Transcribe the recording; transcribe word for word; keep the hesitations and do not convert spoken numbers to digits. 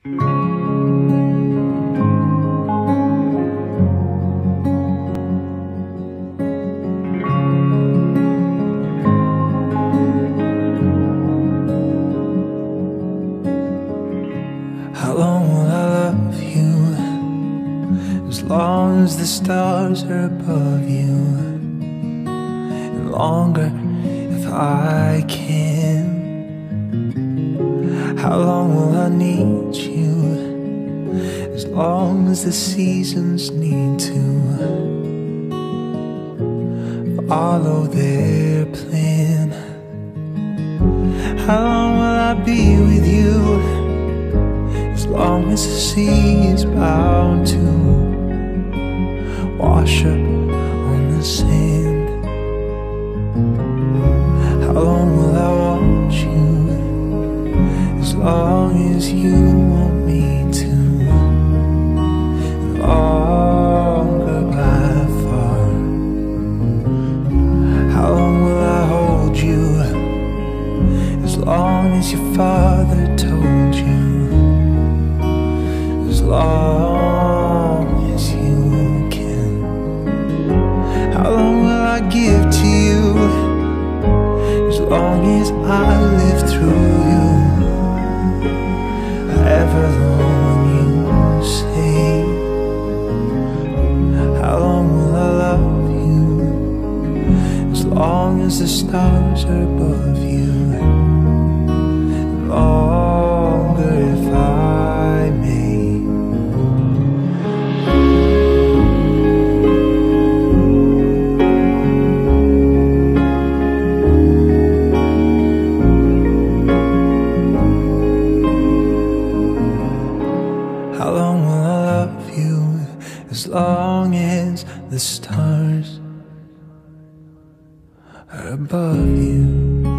How long will I love you? As long as the stars are above you, and longer if I can. How long will I need you? As long as the seasons need to follow their plan. How long will I be with you? As long as the sea is bound to wash up on the sand. How long will I want you? As long as you want me to. Longer by far. How long will I hold you? As long as your father told you. As long as you can. How long will I give to you? As long as I live through you. However long you say. How long will I love you? As long as the stars are above you. Longer if I may. How long will I love you? As long as the stars are above you.